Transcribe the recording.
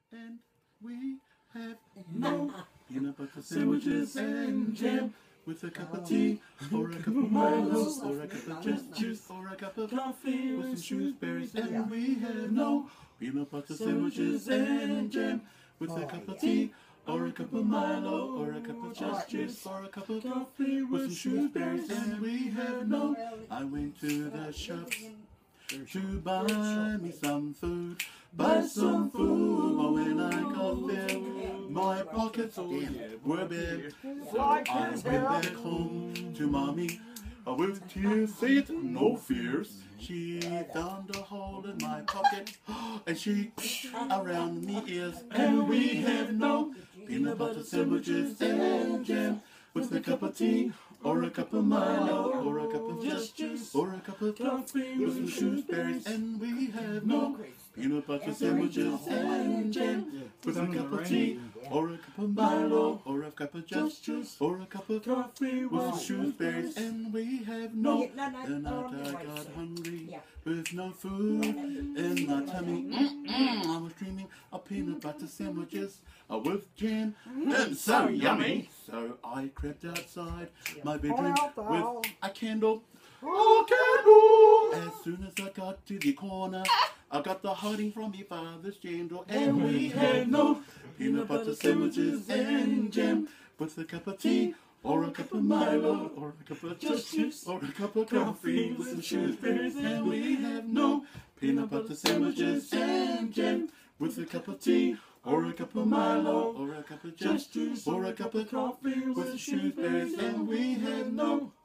and we have no peanut butter sandwiches and jam with a cup of tea or a cup of Milo or a cup of just juice or a cup of coffee with some shrewsberries, and we have no peanut butter sandwiches and jam with a cup of tea or a cup of Milo or a cup of just juice or a cup of coffee with some shrewsberries, and we have no. I went to the shops to buy me some food, but when I got there, my pockets were bare. So I went back home to mommy with tears, said no fears. She found a hole in my pocket and she around me ears, and we have no peanut butter sandwiches and jam with a cup of tea or a cup of Milo or a cup of just juice or a cup of coffee with some shrewsberries, and we have no peanut butter sandwiches and jam with a cup of tea or a cup of Milo or a cup of just juice or a cup of coffee with some shrewsberries, and we have no. Then after I got hungry with no food in my tummy, I was dreaming of peanut butter sandwiches with jam, and so yummy. So I crept outside my bedroom with a candle. As soon as I got to the corner, I got the hiding from my father's candle, and we had no peanut butter sandwiches and jam with a cup of tea or a cup of Milo or a cup of just juice or a cup of coffee with some shrewsberries, and we have no peanut butter sandwiches and jam with a cup of tea or a cup of Milo or a cup of just juice or a cup of coffee with some shrewsberries, and we have no